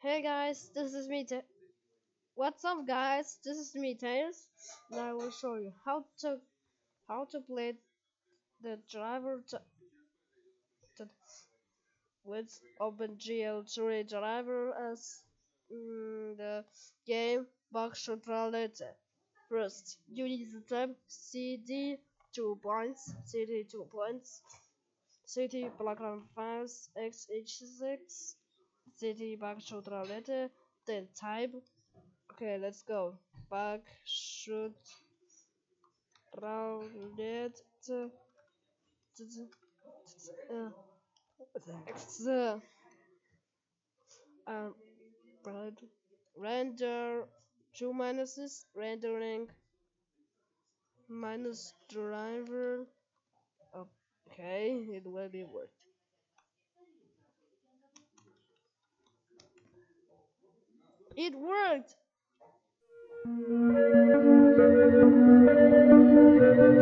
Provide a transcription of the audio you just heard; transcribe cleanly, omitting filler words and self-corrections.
Hey guys, this is me. What's up, guys? This is me, Tails. Now I will show you how to play the driver with OpenGL 3 driver as the game Buckshot Roulette. First, you need the tab cd 2 points, cd background files x86, cd Buckshot Roulette, then type. Okay, let's go. Buckshot Roulette. Exe. Um, render two minuses, rendering minus driver. Okay, it will be worked. It worked!